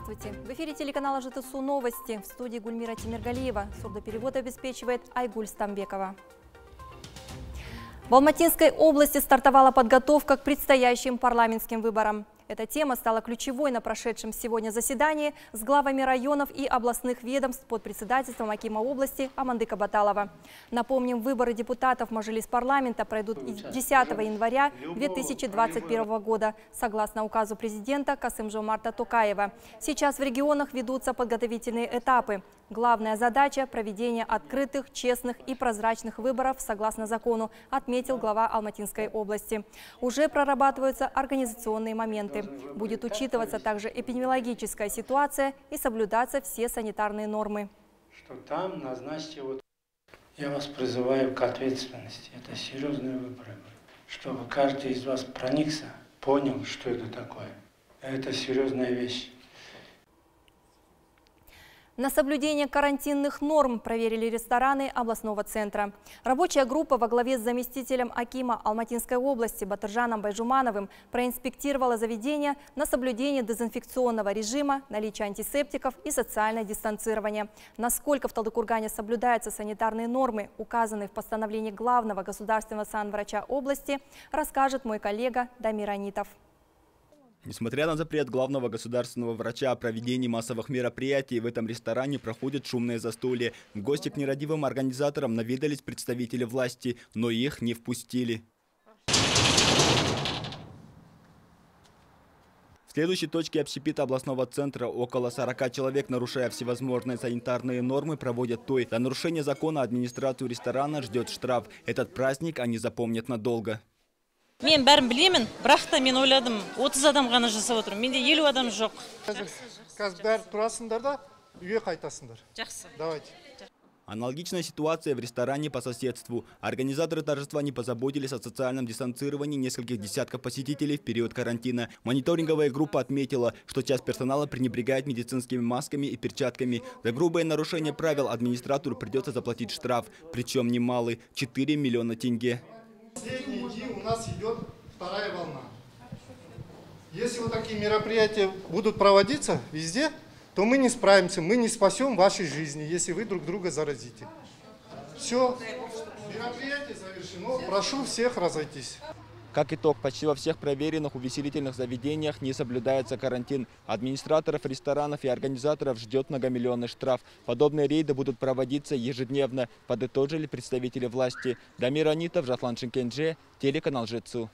Здравствуйте! В эфире телеканала ЖТСУ новости. В студии Гульмира Тимиргалиева. Сурдоперевод обеспечивает Айгуль Стамбекова. В Алматинской области стартовала подготовка к предстоящим парламентским выборам. Эта тема стала ключевой на прошедшем сегодня заседании с главами районов и областных ведомств под председательством акима области Амандыка Баталова. Напомним, выборы депутатов в Мажилис парламента пройдут 10 января 2021 года, согласно указу президента Касым-Жомарта Токаева. Сейчас в регионах ведутся подготовительные этапы. Главная задача – проведение открытых, честных и прозрачных выборов согласно закону, отметил глава Алматинской области. Уже прорабатываются организационные моменты. Будет учитываться также эпидемиологическая ситуация и соблюдаться все санитарные нормы. Что там назначьте Я вас призываю к ответственности. Это серьезные выборы. Чтобы каждый из вас проникся, понял, что это такое. Это серьезная вещь. На соблюдение карантинных норм проверили рестораны областного центра. Рабочая группа во главе с заместителем акима Алматинской области Батыржаном Байжумановым проинспектировала заведения на соблюдение дезинфекционного режима, наличие антисептиков и социальное дистанцирование. Насколько в Талдыкургане соблюдаются санитарные нормы, указанные в постановлении главного государственного санврача области, расскажет мой коллега Дамир Анитов. Несмотря на запрет главного государственного врача о проведении массовых мероприятий, в этом ресторане проходят шумные застолья. В гости к нерадивым организаторам наведались представители власти, но их не впустили. В следующей точке общепита областного центра около 40 человек, нарушая всевозможные санитарные нормы, проводят той. За нарушение закона администрацию ресторана ждет штраф. Этот праздник они запомнят надолго. Мен бәрін білемін, бірақ та мен ойладым, 30 адам ғана жасап отырмын. Менде 50 адам жоқ. Қазір бәрі тұрасыңдар да, үйге қайтасыңдар. Жақсы. Давайте. Аналогичная ситуация в ресторане по соседству. Организаторы торжества не позаботились о социальном дистанцировании нескольких десятков посетителей в период карантина. Мониторинговая группа отметила, что часть персонала пренебрегает медицинскими масками и перчатками. За грубое нарушение правил администратору придется заплатить штраф, причем немалый – 4 миллиона тенге. Последние дни у нас идет вторая волна. Если вот такие мероприятия будут проводиться везде, то мы не справимся, мы не спасем вашей жизни, если вы друг друга заразите. Все, мероприятие завершено, прошу всех разойтись. Как итог, почти во всех проверенных увеселительных заведениях не соблюдается карантин. Администраторов ресторанов и организаторов ждет многомиллионный штраф. Подобные рейды будут проводиться ежедневно, подытожили представители власти. Дамир Анитов, Жаслан Шенкенже, телеканал ЖТСУ.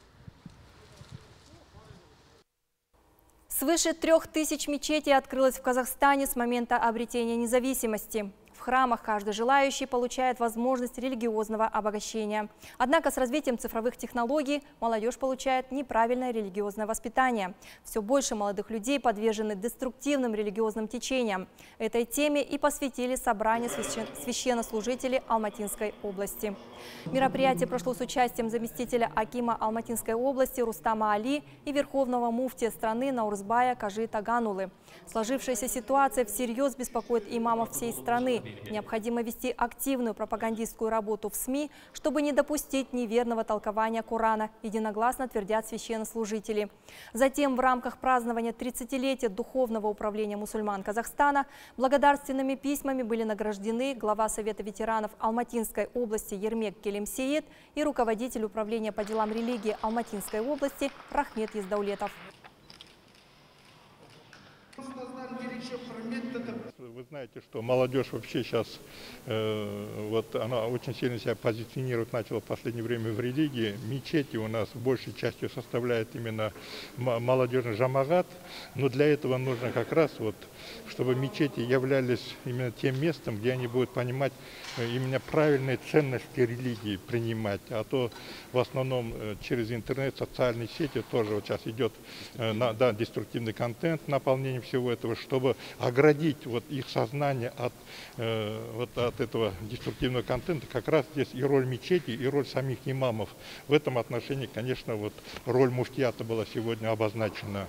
Свыше 3000 мечетей открылось в Казахстане с момента обретения независимости. В храмах каждый желающий получает возможность религиозного обогащения. Однако с развитием цифровых технологий молодежь получает неправильное религиозное воспитание. Все больше молодых людей подвержены деструктивным религиозным течениям. Этой теме и посвятили собрание священнослужителей Алматинской области. Мероприятие прошло с участием заместителя акима Алматинской области Рустама Али и верховного муфтия страны Наурзбая Кажи Таганулы. Сложившаяся ситуация всерьез беспокоит имамов всей страны. Необходимо вести активную пропагандистскую работу в СМИ, чтобы не допустить неверного толкования Корана, единогласно твердят священнослужители. Затем в рамках празднования 30-летия Духовного управления мусульман Казахстана благодарственными письмами были награждены глава Совета ветеранов Алматинской области Ермек Келемсеет и руководитель управления по делам религии Алматинской области Рахмет Ездаулетов. Вы знаете, что молодежь вообще сейчас, она очень сильно себя позиционировать начала в последнее время в религии. Мечети у нас большей частью составляет именно молодежный жамагат, но для этого нужно как раз чтобы мечети являлись именно тем местом, где они будут понимать именно правильные ценности религии принимать. А то в основном через интернет, социальные сети тоже сейчас идет деструктивный контент, наполнение всего этого, чтобы оградить их сознание от этого деструктивного контента. Как раз здесь и роль мечети, и роль самих имамов. В этом отношении, конечно, роль муфтията была сегодня обозначена.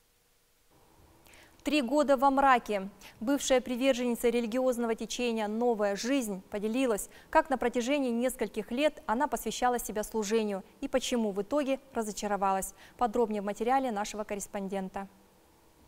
3 года во мраке. Бывшая приверженница религиозного течения «Новая жизнь» поделилась, как на протяжении нескольких лет она посвящала себя служению и почему в итоге разочаровалась. Подробнее в материале нашего корреспондента.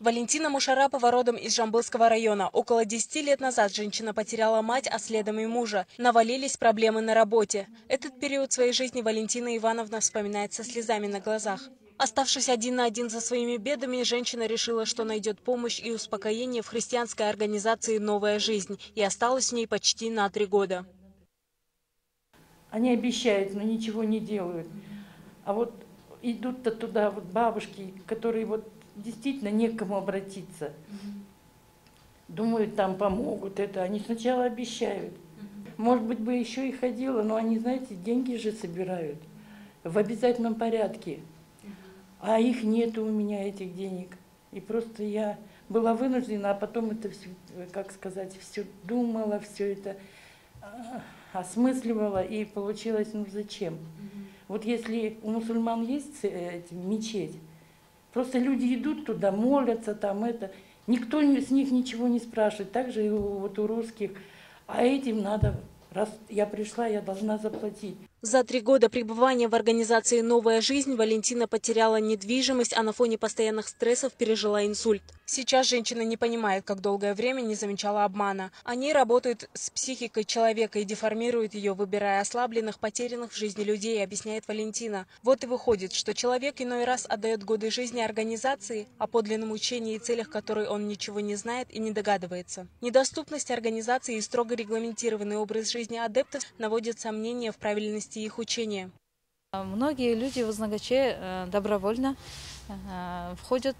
Валентина Мушарапова родом из Жамбылского района. Около 10 лет назад женщина потеряла мать, а следом и мужа. Навалились проблемы на работе. Этот период своей жизни Валентина Ивановна вспоминает со слезами на глазах. Оставшись один на один со своими бедами, женщина решила, что найдет помощь и успокоение в христианской организации «Новая жизнь» и осталась в ней почти на 3 года. Они обещают, но ничего не делают. А вот идут-то туда вот бабушки, которые вот действительно не к кому обратиться. Думают, там помогут это. Они сначала обещают. Может быть, бы еще и ходила, но они, знаете, деньги же собирают в обязательном порядке. А их нету у меня, этих денег. И просто я была вынуждена, а потом это все, как сказать, все думала, все это осмысливала, и получилось, ну зачем? Вот если у мусульман есть мечеть, просто люди идут туда, молятся, там это, никто с них ничего не спрашивает, так же и вот у русских. А этим надо, раз я пришла, я должна заплатить. За 3 года пребывания в организации «Новая жизнь» Валентина потеряла недвижимость, а на фоне постоянных стрессов пережила инсульт. Сейчас женщина не понимает, как долгое время не замечала обмана. Они работают с психикой человека и деформируют ее, выбирая ослабленных, потерянных в жизни людей, объясняет Валентина. Вот и выходит, что человек иной раз отдает годы жизни организации, о подлинном учении и целях которой он ничего не знает и не догадывается. Недоступность организации и строго регламентированный образ жизни адептов наводят сомнения в правильности их учения. Многие люди в Ознагаче добровольно входят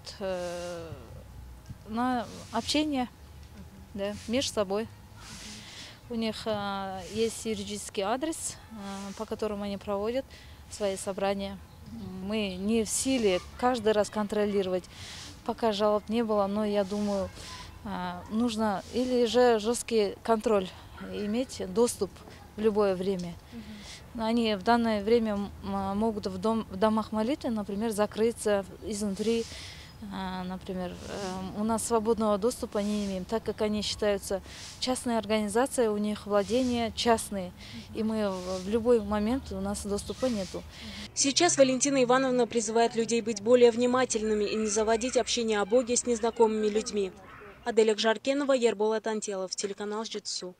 на общение, да, между собой. У них есть юридический адрес, по которому они проводят свои собрания. Мы не в силе каждый раз контролировать, пока жалоб не было, но я думаю, нужно или же жесткий контроль, иметь доступ в любое время. Они в данное время могут в домах молитвы, например, закрыться изнутри. Например, у нас свободного доступа не имеем, так как они считаются частной организацией, у них владения частные, и мы в любой момент, у нас доступа нету. Сейчас Валентина Ивановна призывает людей быть более внимательными и не заводить общение о Боге с незнакомыми людьми. Аделя Жаркенова, Ерболат Антелов, телеканал Жетсу.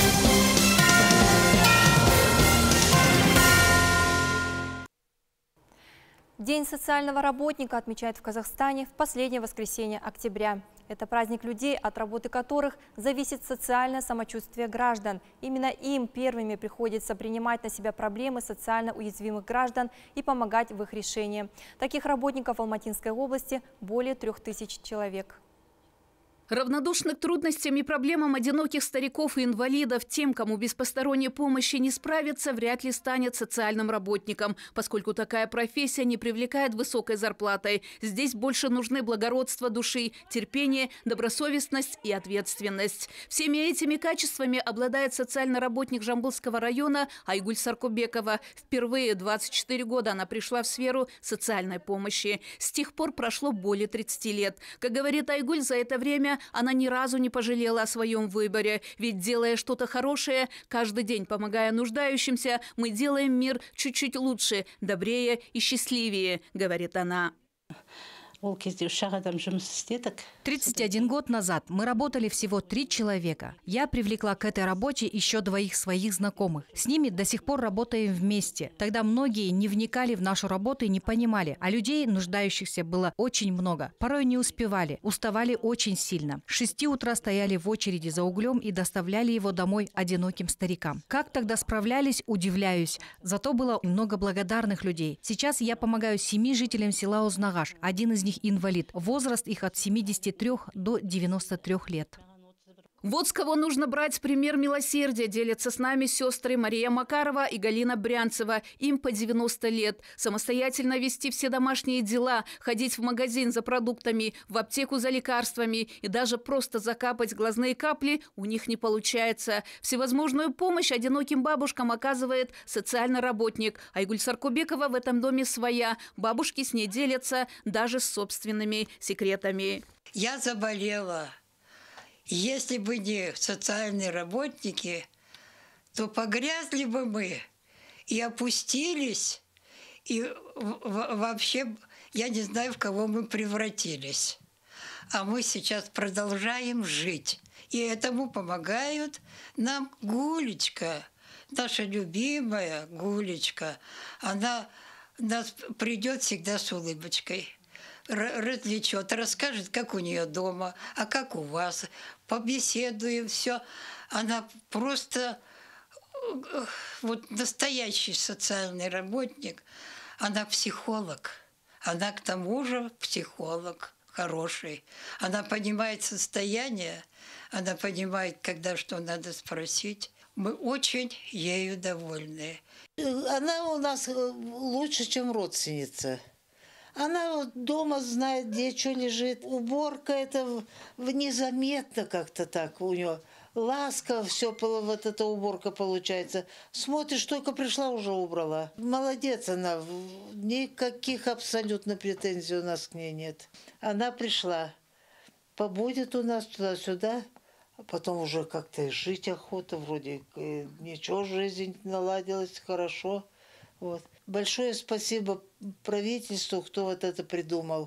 День социального работника отмечают в Казахстане в последнее воскресенье октября. Это праздник людей, от работы которых зависит социальное самочувствие граждан. Именно им первыми приходится принимать на себя проблемы социально уязвимых граждан и помогать в их решении. Таких работников в Алматинской области более 3000 человек. Равнодушны к трудностям и проблемам одиноких стариков и инвалидов, тем, кому без посторонней помощи не справиться, вряд ли станет социальным работником, поскольку такая профессия не привлекает высокой зарплатой. Здесь больше нужны благородство души, терпение, добросовестность и ответственность. Всеми этими качествами обладает социальный работник Жамбылского района Айгуль Саркубекова. Впервые 24 года она пришла в сферу социальной помощи. С тех пор прошло более 30 лет. Как говорит Айгуль, за это время она ни разу не пожалела о своем выборе. Ведь, делая что-то хорошее, каждый день помогая нуждающимся, мы делаем мир чуть-чуть лучше, добрее и счастливее, говорит она. 31 год назад мы работали всего 3 человека. Я привлекла к этой работе еще 2 своих знакомых. С ними до сих пор работаем вместе. Тогда многие не вникали в нашу работу и не понимали, а людей, нуждающихся, было очень много. Порой не успевали, уставали очень сильно. С 6 утра стояли в очереди за углем и доставляли его домой одиноким старикам. Как тогда справлялись, удивляюсь. Зато было много благодарных людей. Сейчас я помогаю 7 жителям села Ознагаш. Один из них инвалид. Возраст их от 73 до 93 лет. Вот с кого нужно брать пример милосердия, делятся с нами сестры Мария Макарова и Галина Брянцева. Им по 90 лет. Самостоятельно вести все домашние дела, ходить в магазин за продуктами, в аптеку за лекарствами и даже просто закапать глазные капли у них не получается. Всевозможную помощь одиноким бабушкам оказывает социальный работник. Айгуль Саркубекова в этом доме своя. Бабушки с ней делятся даже с собственными секретами. Я заболела. Если бы не социальные работники, то погрязли бы мы и опустились, и вообще я не знаю, в кого мы превратились. а мы сейчас продолжаем жить. И этому помогают нам Гулечка, наша любимая Гулечка. Она нас придет всегда с улыбочкой, развлечет, расскажет, как у нее дома, а как у вас. Побеседуем, все. Она просто вот настоящий социальный работник. Она психолог. Она к тому же психолог хороший. Она понимает состояние, она понимает, когда что надо спросить. Мы очень ею довольны. Она у нас лучше, чем родственница. Она вот дома знает, где что лежит. Уборка это незаметно как-то так у нее. Ласково все, вот эта уборка получается. Смотришь, только пришла, уже убрала. Молодец она. Никаких абсолютно претензий у нас к ней нет. Она пришла. Побудет у нас туда-сюда. А потом уже как-то и жить охота. Вроде ничего, жизнь наладилась хорошо. Вот. Большое спасибо правительству, кто вот это придумал.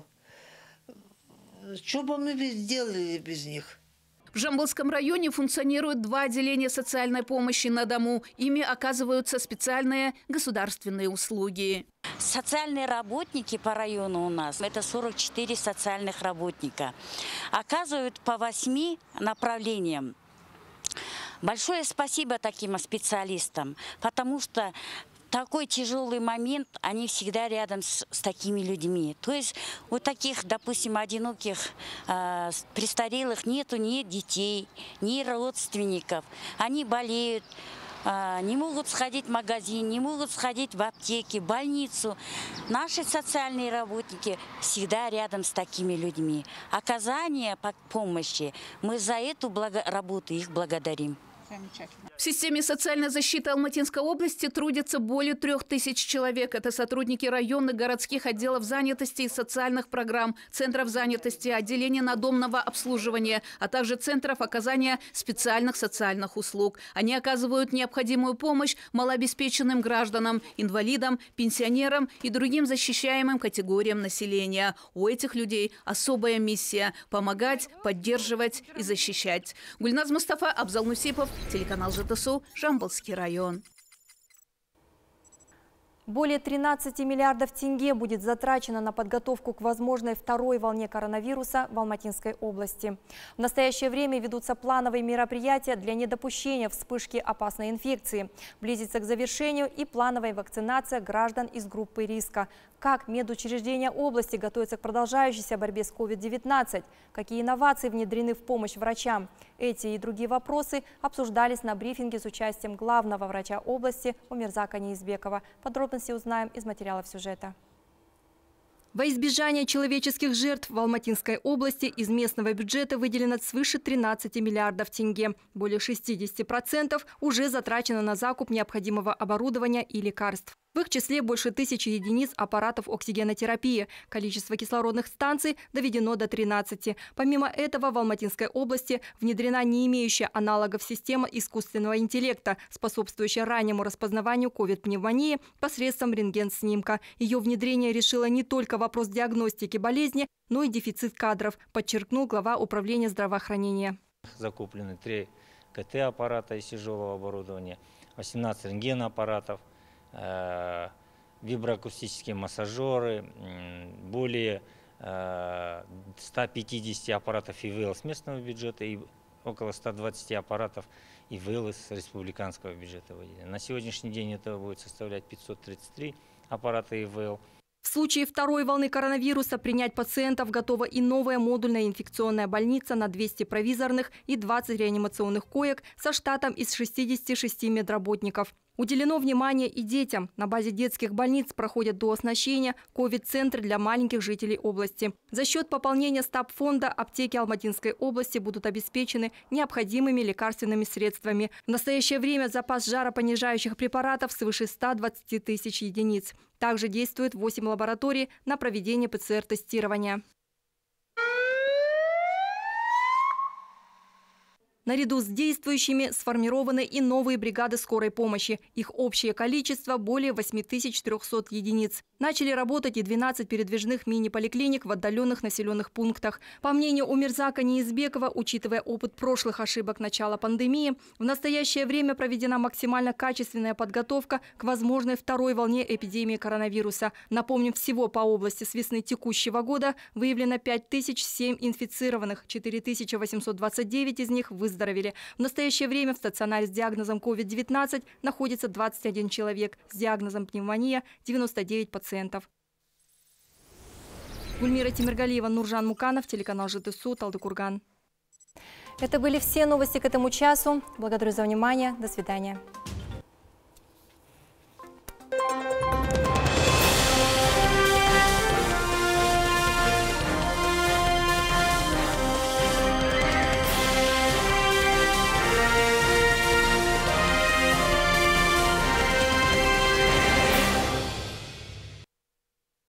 Что бы мы сделали без них? В Жамбылском районе функционируют 2 отделения социальной помощи на дому. Ими оказываются специальные государственные услуги. Социальные работники по району у нас, это 44 социальных работника, оказывают по 8 направлениям. Большое спасибо таким специалистам, потому что в такой тяжелый момент они всегда рядом с такими людьми. То есть у таких, допустим, одиноких, престарелых нету ни детей, ни родственников. Они болеют, не могут сходить в магазин, не могут сходить в аптеки, в больницу. Наши социальные работники всегда рядом с такими людьми. Оказание помощи, мы за эту работу их благодарим. В системе социальной защиты Алматинской области трудится более 3000 человек. Это сотрудники районных, городских отделов занятости и социальных программ, центров занятости, отделений надомного обслуживания, а также центров оказания специальных социальных услуг. Они оказывают необходимую помощь малообеспеченным гражданам, инвалидам, пенсионерам и другим защищаемым категориям населения. У этих людей особая миссия – помогать, поддерживать и защищать. Гульназ Мустафа, Абзал Нусипов, телеканал ЖТСУ, Жамбылский район. Более 13 миллиардов тенге будет затрачено на подготовку к возможной второй волне коронавируса в Алматинской области. В настоящее время ведутся плановые мероприятия для недопущения вспышки опасной инфекции. Близится к завершению и плановая вакцинация граждан из группы риска. Как медучреждения области готовятся к продолжающейся борьбе с COVID-19? Какие инновации внедрены в помощь врачам? Эти и другие вопросы обсуждались на брифинге с участием главного врача области Умирзака Неизбекова. Подробности узнаем из материалов сюжета. Во избежание человеческих жертв в Алматинской области из местного бюджета выделено свыше 13 миллиардов тенге. Более 60% уже затрачено на закуп необходимого оборудования и лекарств. В их числе больше 1000 единиц аппаратов оксигенотерапии. Количество кислородных станций доведено до 13. Помимо этого, в Алматинской области внедрена не имеющая аналогов система искусственного интеллекта, способствующая раннему распознаванию ковид-пневмонии посредством рентген-снимка. Ее внедрение решило не только вопрос диагностики болезни, но и дефицит кадров, подчеркнул глава управления здравоохранения. Закуплены 3 КТ-аппарата из тяжелого оборудования, 18 рентген-аппаратов, виброакустические массажеры, более 150 аппаратов ИВЛ с местного бюджета и около 120 аппаратов ИВЛ из республиканского бюджета. На сегодняшний день это будет составлять 533 аппарата ИВЛ. В случае второй волны коронавируса принять пациентов готова и новая модульная инфекционная больница на 200 провизорных и 20 реанимационных коек со штатом из 66 медработников. Уделено внимание и детям. На базе детских больниц проходят дооснащение ковид-центры для маленьких жителей области. За счет пополнения стаб-фонда аптеки Алматинской области будут обеспечены необходимыми лекарственными средствами. В настоящее время запас жаропонижающих препаратов свыше 120 тысяч единиц. Также действует 8 лабораторий на проведение ПЦР-тестирования. Наряду с действующими сформированы и новые бригады скорой помощи. Их общее количество более 8300 единиц. Начали работать и 12 передвижных мини-поликлиник в отдаленных населенных пунктах. По мнению Умирзака Неизбекова, учитывая опыт прошлых ошибок начала пандемии, в настоящее время проведена максимально качественная подготовка к возможной второй волне эпидемии коронавируса. Напомним, всего по области с весны текущего года выявлено 5007 инфицированных, 4829 из них выздоровели. В настоящее время в стационаре с диагнозом COVID-19 находится 21 человек, с диагнозом пневмония – 99 пациентов. Гульмира Тимиргалиева, Нуржан Муканов, телеканал ЖТСУ, Талдыкурган. Это были все новости к этому часу. Благодарю за внимание. До свидания.